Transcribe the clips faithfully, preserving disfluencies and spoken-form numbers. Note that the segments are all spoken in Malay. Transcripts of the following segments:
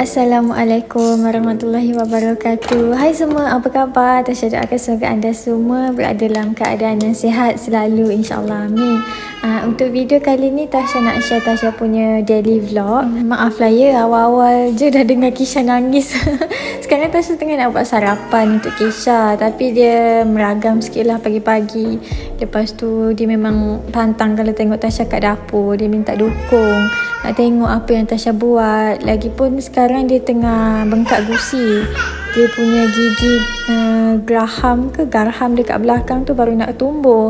Assalamualaikum warahmatullahi wabarakatuh. Hai semua, apa khabar? Tasha doakan semoga anda semua berada dalam keadaan yang sihat selalu, insyaAllah, amin. uh, Untuk video kali ni Tasha nak share Tasha punya daily vlog. Maaf lah ya, awal-awal je dah dengar Kisha nangis. Sekarang Tasha tengah nak buat sarapan untuk Kisha, tapi dia meragam sikit lah pagi-pagi. Lepas tu dia memang pantang kalau tengok Tasha kat dapur. Dia minta dukung, nak tengok apa yang Tasha buat. Lagipun sekarang dia tengah bengkak gusi. Dia punya gigi uh, geraham ke garham dekat belakang tu baru nak tumbuh.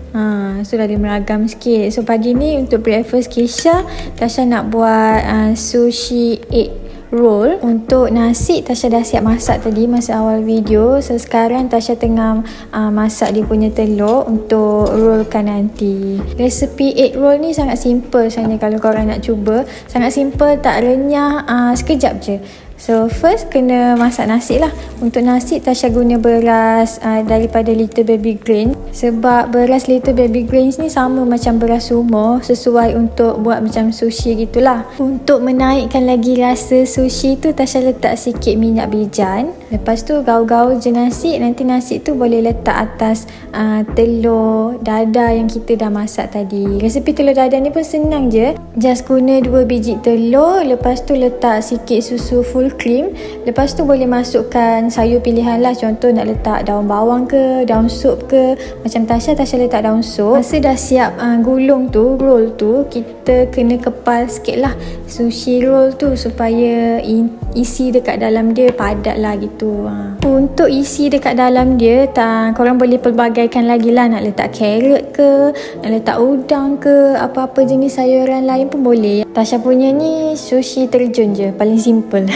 Ha, so dah dia meragam sikit. So pagi ni untuk breakfast Kisha, Tasha nak buat uh, sushi egg roll. Untuk nasi Tasha dah siap masak tadi masa awal video. So sekarang Tasha tengah uh, masak dia punya telur untuk rollkan nanti. Resepi egg roll ni sangat simple sebenarnya kalau korang nak cuba. Sangat simple, tak renyah, uh, sekejap je. So first kena masak nasi lah. Untuk nasi Tasha guna beras uh, daripada Little Baby Grain. Sebab beras Little Baby Grains ni sama macam beras sumo, sesuai untuk buat macam sushi gitulah. Untuk menaikkan lagi rasa sushi tu Tasha letak sikit minyak bijan. Lepas tu gaul-gaul je nasi. Nanti nasi tu boleh letak atas uh, telur dadar yang kita dah masak tadi. Resepi telur dadar ni pun senang je. Just guna dua biji telur. Lepas tu letak sikit susu full cream. Lepas tu boleh masukkan sayur pilihan lah. Contoh nak letak daun bawang ke, daun sup ke. Macam Tasha, Tasha letak daun sup. Masa dah siap uh, gulung tu, roll tu, kita kena kepal sikit lah sushi roll tu supaya in, isi dekat dalam dia padat lah gitu. uh. Untuk isi dekat dalam dia, tak, korang boleh pelbagaikan lagi lah. Nak letak carrot ke, nak letak udang ke, apa-apa jenis sayuran lain pun boleh. Tasha punya ni sushi terjun je, paling simple.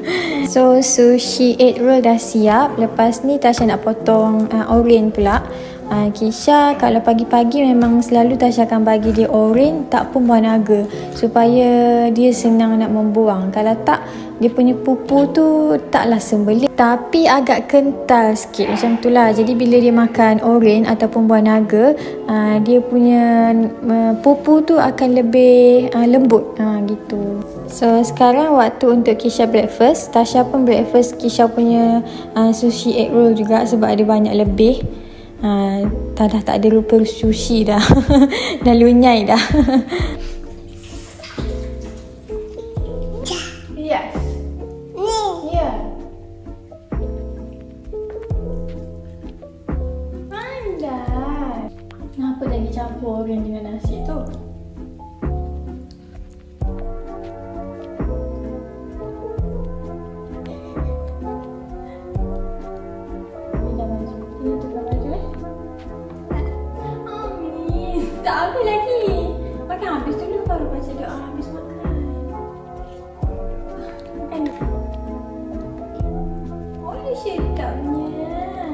So sushi egg roll dah siap. Lepas ni Tasha nak potong uh, oren pula. uh, Kisha kalau pagi-pagi memang selalu Tasha akan bagi dia oren, tak pun buah naga, supaya dia senang nak membuang. Kalau tak, dia punya pupu tu taklah sembelit, tapi agak kental sikit macam tu lah. Jadi bila dia makan oren ataupun buah naga, uh, dia punya uh, pupu tu akan lebih uh, lembut uh, gitu. So sekarang waktu untuk Kisha breakfast. Tasha pun breakfast Kisha punya uh, sushi egg roll juga sebab ada banyak lebih. uh, tak, dah tak ada rupa sushi dah. Dah lunyai dah. Yes. Ya. Pandai. Kenapa lagi campur oren dengan nasi tu? Tak habis lagi. Makan habis dulu baru baca doa habis makan. Makan dulu. Oh, dia sedapnya.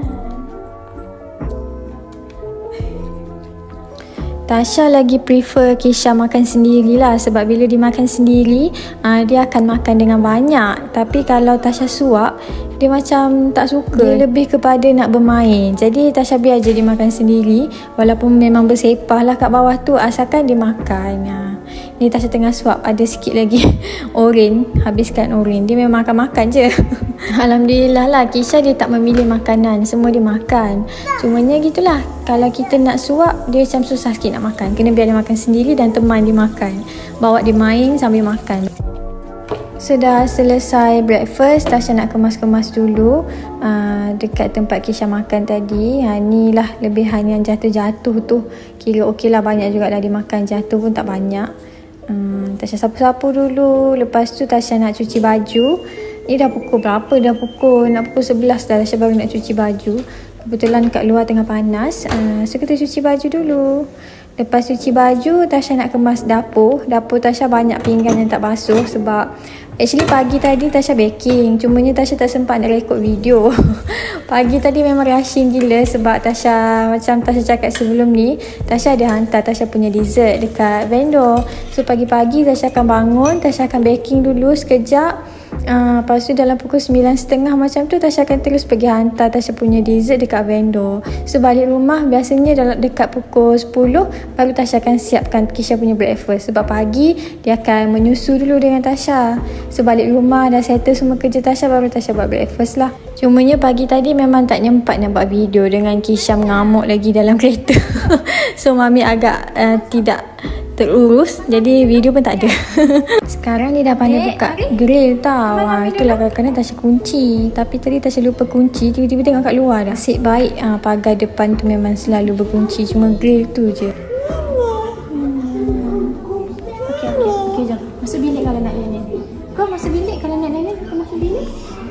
Tasha lagi prefer Kisha makan sendirilah. Sebab bila dia makan sendiri, uh, dia akan makan dengan banyak. Tapi kalau Tasha suap, dia macam tak suka. Dia lebih kepada nak bermain. Jadi Tasha biar je dia makan sendiri. Walaupun memang bersepah lah kat bawah tu, asalkan dia makan. Ha. Ni Tasha tengah suap, ada sikit lagi oren. Habiskan oren. Dia memang makan-makan je. Alhamdulillah lah, Kisha dia tak memilih makanan. Semua dia makan. Cumanya gitulah, kalau kita nak suap, dia macam susah sikit nak makan. Kena biar dia makan sendiri dan teman dia makan. Bawa dia main sambil makan. Sudah selesai breakfast, Tasha nak kemas-kemas dulu uh, dekat tempat Kisha makan tadi. Ha, ni lah lebihan yang jatuh-jatuh tu. Kira okey lah, banyak juga lah dia makan. Jatuh pun tak banyak. um, Tasha sapu-sapu dulu. Lepas tu Tasha nak cuci baju. Ni dah pukul berapa? Dah pukul, nak pukul sebelas dah. Tasha baru nak cuci baju. Kebetulan kat luar tengah panas. uh, So kita cuci baju dulu. Lepas cuci baju, Tasha nak kemas dapur. Dapur Tasha banyak pinggan yang tak basuh. Sebab actually pagi tadi Tasha baking. Cumanya Tasha tak sempat nak rekod video. Pagi tadi memang rushing gila. Sebab Tasha, macam Tasha cakap sebelum ni, Tasha ada hantar Tasha punya dessert dekat vendor. So pagi-pagi Tasha akan bangun, Tasha akan baking dulu sekejap. Uh, lepas tu dalam pukul sembilan tiga puluh macam tu Tasha akan terus pergi hantar Tasha punya dessert dekat vendor. So balik rumah biasanya dalam dekat pukul sepuluh baru Tasha akan siapkan Kisha punya breakfast. Sebab pagi dia akan menyusu dulu dengan Tasha. So balik rumah dah settle semua kerja Tasha, baru Tasha buat breakfast lah. Cumanya pagi tadi memang tak nyempat nak buat video dengan Kisha mengamuk lagi dalam kereta. So mami agak uh, tidak terurus, jadi video pun tak ada. Sekarang ni dah pandai buka grill tau. Wah, itulah kadang-kadang Tasha kunci, tapi tadi Tasha lupa kunci, tiba-tiba tengok kat luar dah. Nasib baik ah, pagar depan tu memang selalu berkunci, cuma grill tu je. Hmm. Okey, okey, okey, jom. Masuk bilik kalau nak nenek. Kau masuk bilik kalau nak nenek, kau masuk bilik.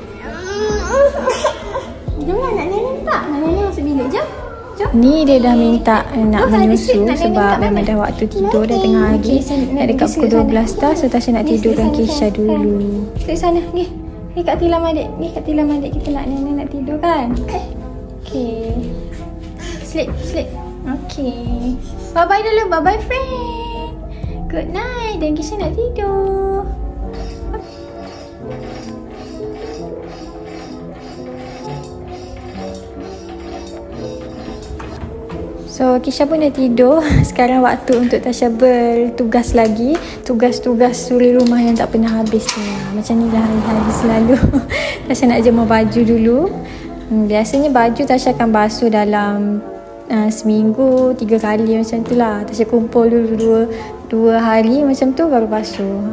Jomlah nak nenek tak? Nak nenek masuk bilik, jom. Ni dia dah minta nak menyusu sebab memang dah waktu tidur, dah tengah hari, nak dekat pukul dua belas dah. So Tasha nak tidurkan Kisha dulu. Sit sana, ni. Ni kat tilam adik. Ni kat tilam adik, kita nak nenek nak tidur kan? Okay. Sleep, sleep. Okay. Bye-bye dulu, bye-bye friend. Good night. Dan Kisha nak tidur. So Kisha pun dah tidur. Sekarang waktu untuk Tasha bertugas lagi. Tugas-tugas suri rumah yang tak pernah habis ni. Macam ni lah hari-hari selalu. Tasha nak jemur baju dulu. hmm, Biasanya baju Tasha akan basuh dalam uh, seminggu tiga kali macam tu lah. Tasha kumpul dulu dua, dua hari macam tu baru basuh.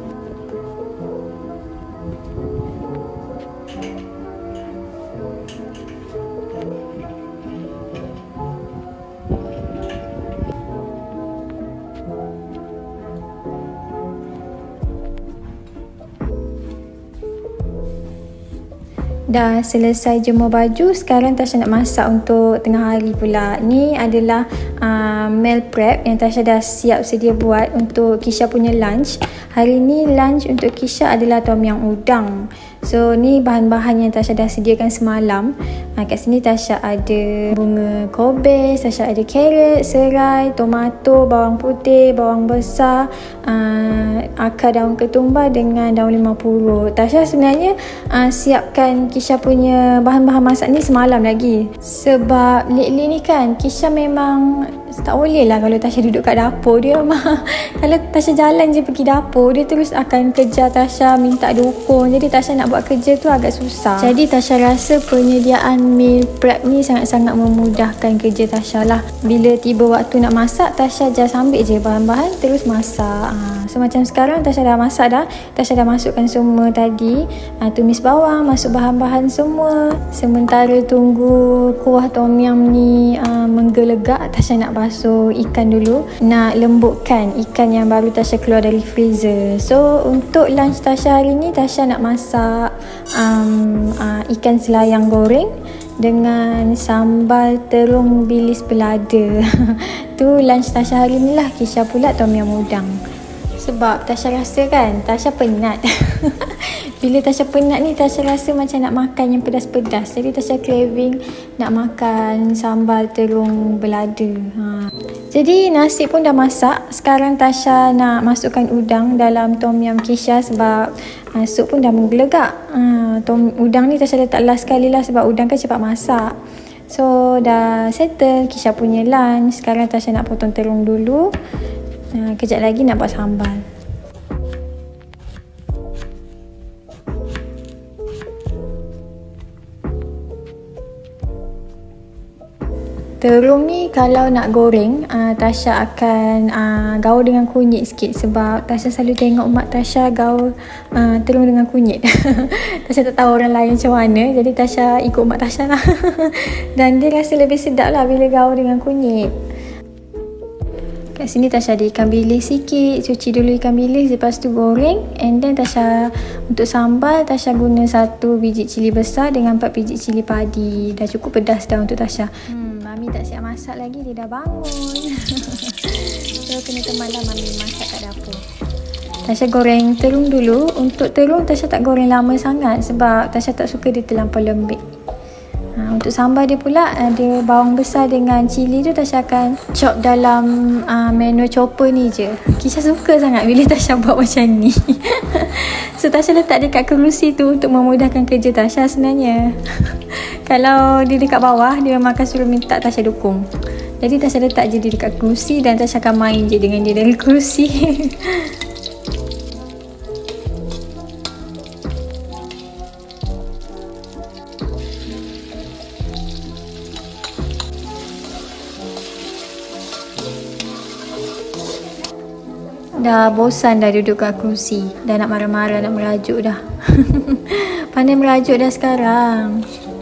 Dah selesai jemur baju, sekarang Tasha nak masak untuk tengah hari pula. Ni adalah uh, meal prep yang Tasha dah siap sedia buat untuk Kisha punya lunch. Hari ni lunch untuk Kisha adalah tom yum udang. So ni bahan-bahan yang Tasha dah sediakan semalam. Ha, kat sini Tasha ada bunga kobis, Tasha ada carrot, serai, tomato, bawang putih, bawang besar, uh, akar daun ketumbar dengan daun lima puluh. Tasha sebenarnya uh, siapkan Kisha punya bahan-bahan masak ni semalam lagi. Sebab lately ni kan Kisha memang tak boleh lah kalau Tasha duduk kat dapur. Dia mah kalau Tasha jalan je pergi dapur, dia terus akan kejar Tasha, minta dukung. Jadi Tasha nak buat kerja tu agak susah. Jadi Tasha rasa penyediaan meal prep ni sangat-sangat memudahkan kerja Tasha lah. Bila tiba waktu nak masak, Tasha just ambil je bahan-bahan terus masak. ha, So macam sekarang Tasha dah masak dah. Tasha dah masukkan semua tadi, ha, tumis bawang, masuk bahan-bahan semua. Sementara tunggu kuah tom yum ni uh, menggelegak, Tasha nak basuh ikan dulu, nak lembutkan ikan yang baru Tasha keluar dari freezer. So untuk lunch Tasha hari ni, Tasha nak masak um, uh, ikan selayang goreng dengan sambal terung bilis belada. Tu lunch Tasha hari ni lah. Kisha pula tom yum udang. Sebab Tasha rasa kan, Tasha penat. Bila Tasha penat ni, Tasha rasa macam nak makan yang pedas-pedas. Jadi Tasha craving nak makan sambal terung belada. ha. Jadi nasi pun dah masak. Sekarang Tasha nak masukkan udang dalam tom yum Kisha sebab uh, sup pun dah menggelegak. uh, tom Udang ni Tasha letak last sekali lah sebab udang kan cepat masak. So dah settle Kisha punya lunch. Sekarang Tasha nak potong terung dulu. uh, Kejap lagi nak buat sambal. Terung ni kalau nak goreng, uh, Tasha akan uh, gaul dengan kunyit sikit. Sebab Tasha selalu tengok mak Tasha gaul uh, terung dengan kunyit. Tasha tak tahu orang lain macam mana, jadi Tasha ikut mak Tasha lah. Dan dia rasa lebih sedap lah bila gaul dengan kunyit. Kat sini Tasha ada ikan bilis sikit. Cuci dulu ikan bilis, lepas tu goreng. And then Tasha untuk sambal, Tasha guna satu biji cili besar dengan empat biji cili padi. Dah cukup pedas dah untuk Tasha. hmm, Mami tak siap masak lagi, dia dah bangun. So kena temanlah Mami masak kat dapur. Tasha goreng terung dulu. Untuk terung Tasha tak goreng lama sangat sebab Tasha tak suka dia terlampau lembik. Ha, untuk sambal dia pula ada bawang besar dengan cili tu Tasha akan chop dalam uh, manual chopper ni je. Kisha suka sangat bila Tasha buat macam ni. So Tasha letak dekat kerusi tu untuk memudahkan kerja Tasha sebenarnya. Kalau dia dekat bawah, dia memang akan suruh minta Tasha dukung. Jadi Tasha letak je dia dekat kerusi dan Tasha akan main je dengan dia dari kerusi. Dah bosan dah duduk kat kerusi. Dah nak marah-marah, nak merajuk dah. Pandai merajuk dah sekarang.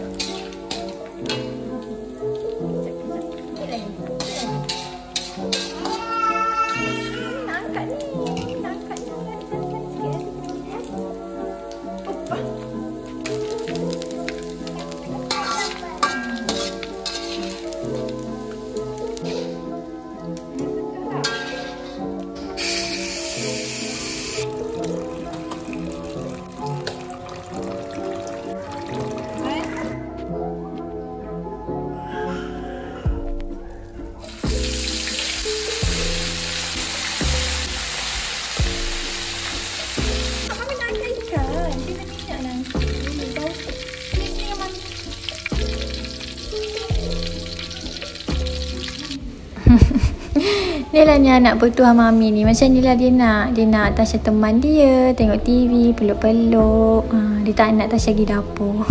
Dia lah ni anak bertuah mami ni. Macam ni lah dia nak. Dia nak Tasha teman dia, tengok T V, peluk-peluk. Ha, dia tak nak Tasha pergi dapur.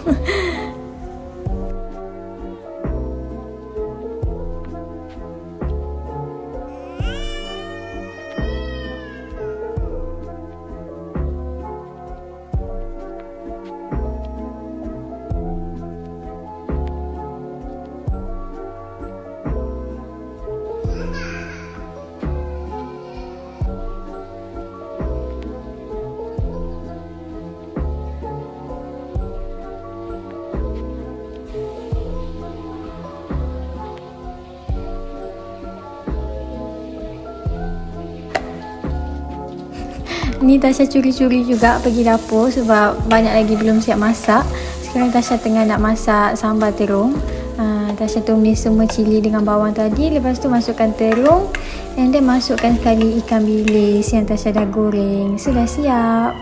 Ni Tasha curi-curi juga pergi dapur sebab banyak lagi belum siap masak. Sekarang Tasha tengah nak masak sambal terung. uh, Tasha tumis semua cili dengan bawang tadi. Lepas tu masukkan terung, and then masukkan sekali ikan bilis yang Tasha dah goreng. Sudah siap.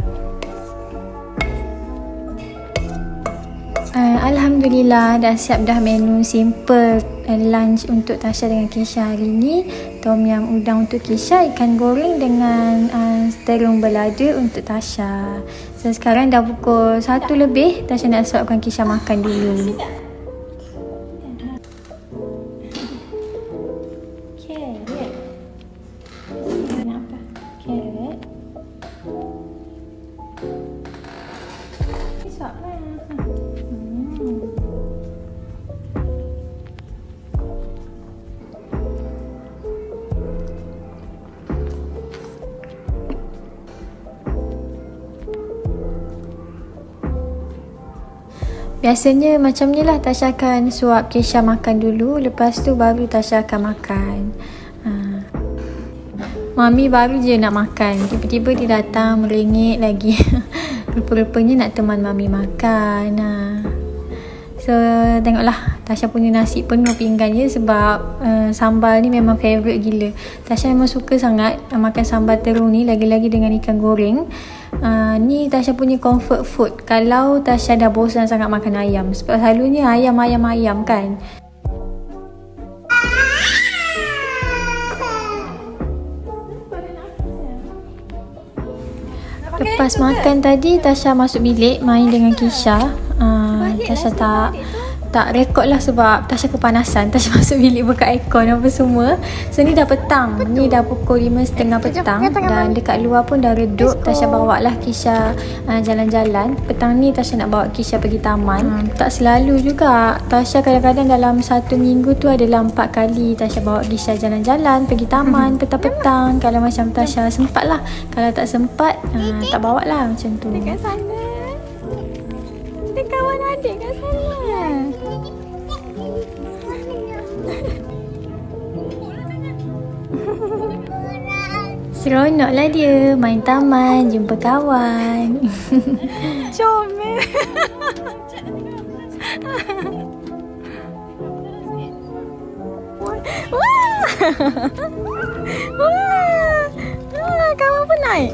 uh, Alhamdulillah dah siap dah menu simple uh, lunch untuk Tasha dengan Kisha hari ni. Tom yam udang untuk Kisha, ikan goreng dengan uh, terung belada untuk Tasha. So sekarang dah pukul satu lebih. Tasha nak suapkan Kisha makan dulu. Carrot. Kenapa? Carrot. Suaplah. Hmm. Biasanya macam ni lah Tasha akan suap Kisha makan dulu. Lepas tu baru Tasha akan makan. ha. Mami baru je nak makan, tiba-tiba dia datang merengek lagi. Rupa-rupanya nak teman Mami makan. ha. So tengoklah, Tasha punya nasi penuh pinggan je. Sebab uh, sambal ni memang favourite gila. Tasha memang suka sangat uh, makan sambal terung ni, lagi-lagi dengan ikan goreng. Uh, ni Tasha punya comfort food kalau Tasha dah bosan sangat makan ayam. Sebab selalunya ayam-ayam-ayam kan. Lepas makan tadi, Tasha masuk bilik main dengan Kisha. uh, Tasha tak tak rekod lah sebab Tasha kepanasan. Tasha masuk bilik buka aircon apa semua. So ni dah petang. Ni dah pukul lima tiga puluh petang. Dan dekat luar pun dah redup. Tasha bawa lah Kisha uh, jalan-jalan. Petang ni Tasha nak bawa Kisha pergi taman. hmm. Tak selalu juga. Tasha kadang-kadang dalam satu minggu tu adalah empat kali Tasha bawa Kisha jalan-jalan, pergi taman petang-petang. Kalau macam Tasha sempat lah. Kalau tak sempat, uh, tak bawa lah macam tu. Dekat sana ada kawan adik kat sana. Seronok lah dia main taman, jumpa kawan. Comel. Wah! Wah! Ah, kawan pun naik.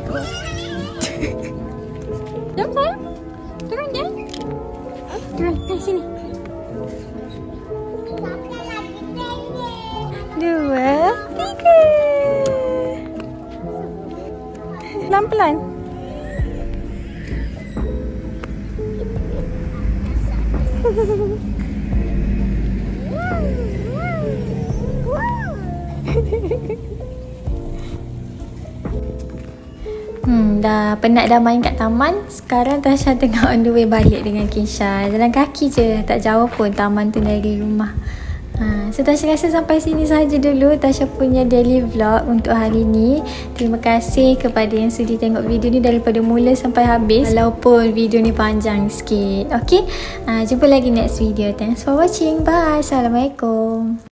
Jom sayang. Turun je. Turun, naik sini. Dua, tiga. Pelan-pelan. Hmm, dah penat dah main kat taman. Sekarang Tasha tengah on the way balik dengan Kisha. Jalan kaki je, tak jauh pun taman tu dari rumah. Ha, so Tasha rasa sampai sini saja dulu Tasha punya daily vlog untuk hari ni. Terima kasih kepada yang sudi tengok video ni daripada mula sampai habis, walaupun video ni panjang sikit. Okay, ha, jumpa lagi next video. Thanks for watching. Bye. Assalamualaikum.